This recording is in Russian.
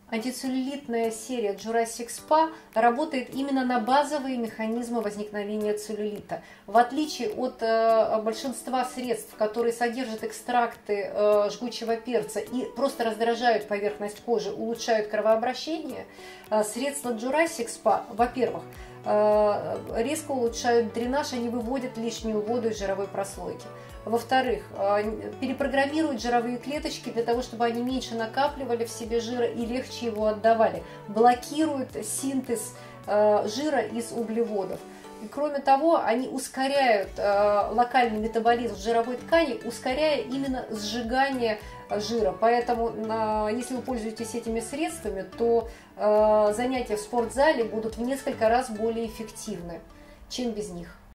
Антицеллюлитная серия Jurassic Spa работает именно на базовые механизмы возникновения целлюлита. В отличие от большинства средств, которые содержат экстракты жгучего перца и просто раздражают поверхность кожи, улучшают кровообращение, средства Jurassic Spa, во-первых, резко улучшают дренаж, они выводят лишнюю воду из жировой прослойки. Во-вторых, перепрограммируют жировые клеточки для того, чтобы они меньше накапливали в себе жира и легче его отдавали. Блокируют синтез жира из углеводов. И кроме того, они ускоряют локальный метаболизм жировой ткани, ускоряя именно сжигание жира. Поэтому, если вы пользуетесь этими средствами, то занятия в спортзале будут в несколько раз более эффективны, чем без них.